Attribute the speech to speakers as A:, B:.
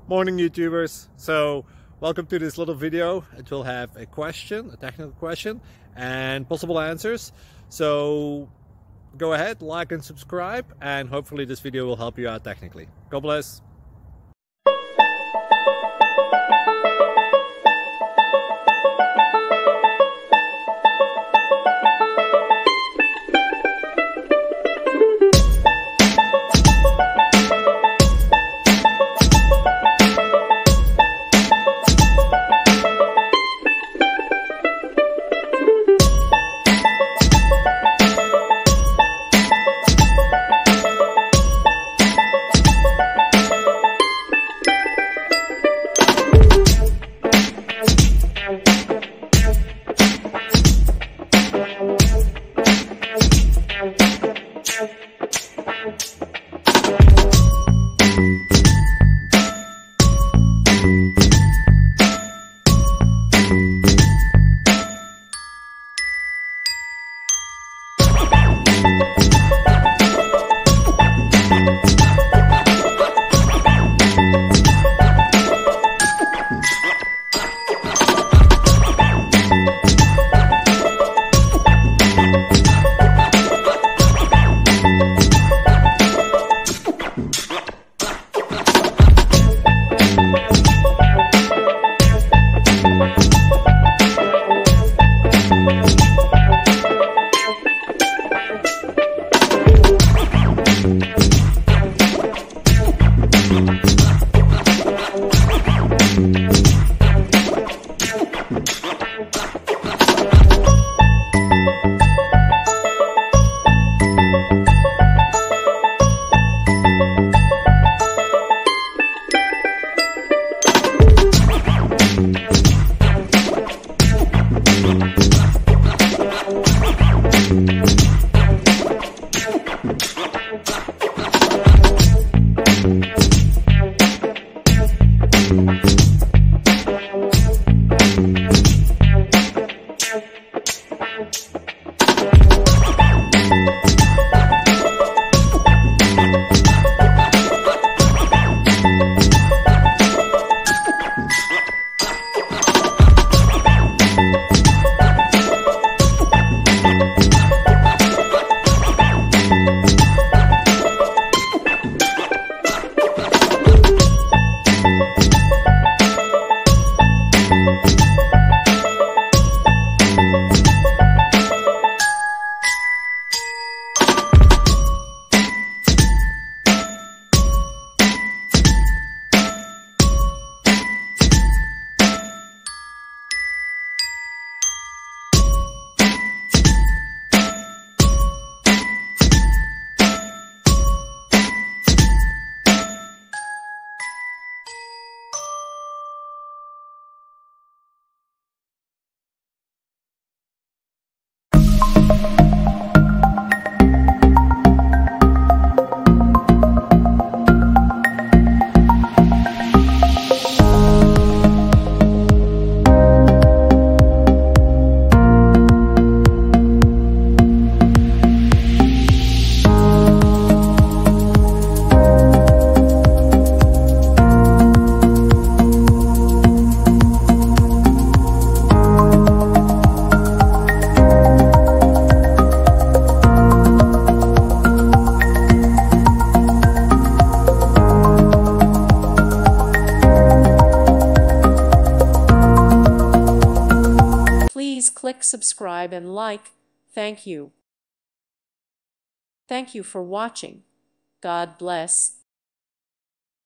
A: Morning YouTubers. So welcome to this little video. It will have a question, a technical question, and possible answers. So go ahead, like and subscribe, and hopefully this video will help you out technically. God bless.
B: Please click subscribe and like. Thank you. Thank you for watching. God bless.